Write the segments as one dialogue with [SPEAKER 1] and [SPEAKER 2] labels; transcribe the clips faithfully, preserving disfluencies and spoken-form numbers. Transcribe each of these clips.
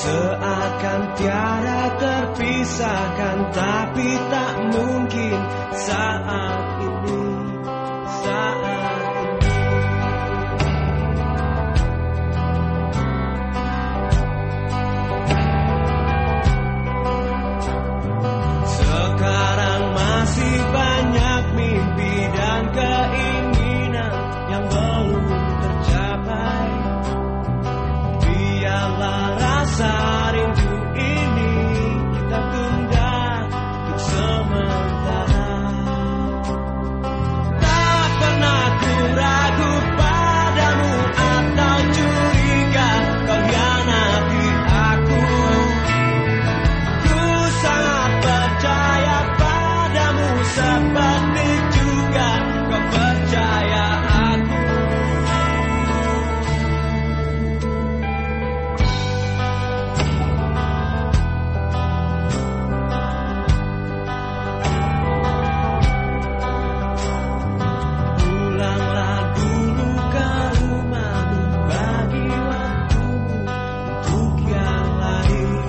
[SPEAKER 1] Seakan tiada terpisahkan, tapi tak mungkin saat ini, saat ini. Sekarang masih banyak mimpi dan keinginan yang belum tercapai. Biarlah rasa rindu ini kita tunda untuk sementara. Tak pernah ku ragu padamu atau curiga kau hianati aku. Ku sangat percaya padamu seperti juga kau percaya aku. Pulanglah dulu ke rumahmu, bagi waktumu untuk yang lain.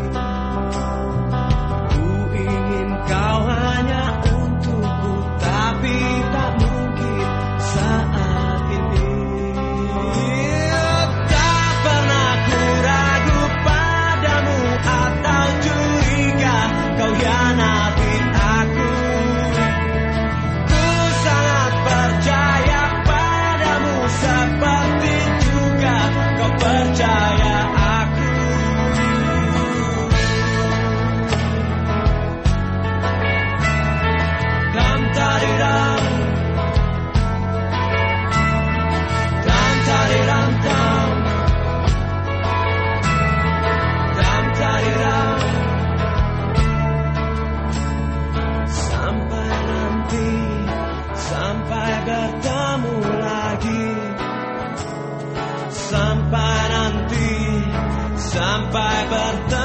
[SPEAKER 1] Ku ingin kau hanya untukku, tapi tak mungkin saat ini. Tak pernah ku ragu padamu atau curiga kau hianati aku. Ku sangat percaya padamu seperti juga kau percaya aku. Dam tadiram, dam tadiram dam, dam tadiram. Sampai nanti, sampai bertemu lagi. Sampai nanti, sampai bertemu